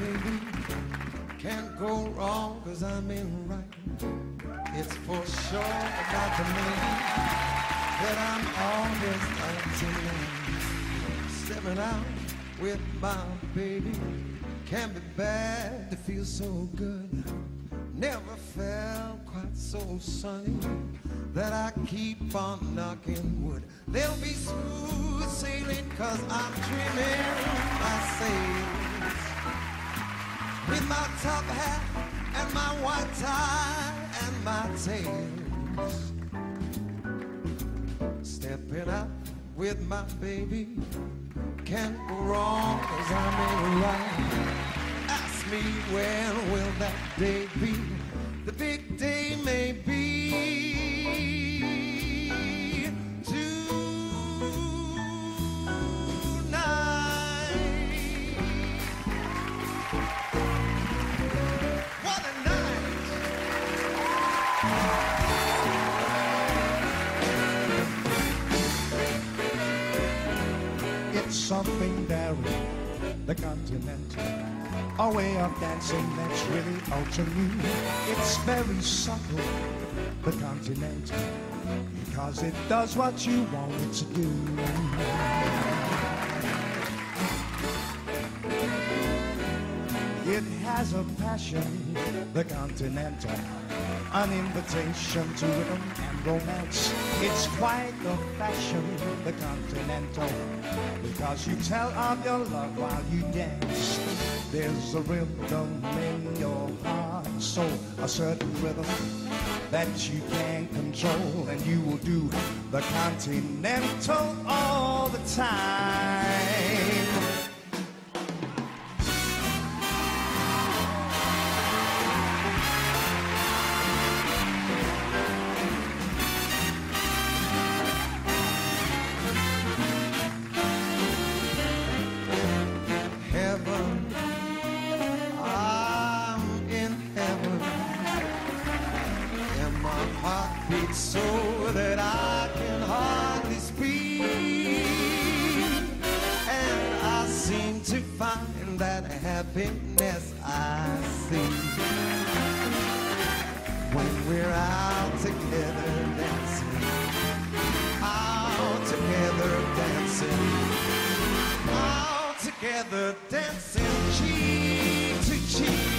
baby. Can't go wrong 'cause I'm in right. It's for sure about the lady that I'm always acting like. Stepping out with my baby can't be bad to feel so good. Never felt quite so sunny that I keep on knocking wood. There'll be smooth sailing 'cause I'm dreaming my sails with my top hat and my white tie and my tails. Stepping out with my baby can't go wrong 'cause I'm in right. Ask me when will that day be? The big day may be tonight. What a night! It's something daring, the continental, a way of dancing that's really ultra new. It's very subtle, the continental, because it does what you want it to do. It has a passion, the continental, an invitation to rhythm and romance. It's quite the fashion, the continental, because you tell of your love while you dance. There's a rhythm in your heart and soul, a certain rhythm that you can't control, and you will do the continental all the time. So that I can hardly speak, and I seem to find that happiness I see when we're out together dancing, out together dancing, out together dancing, cheek to cheek.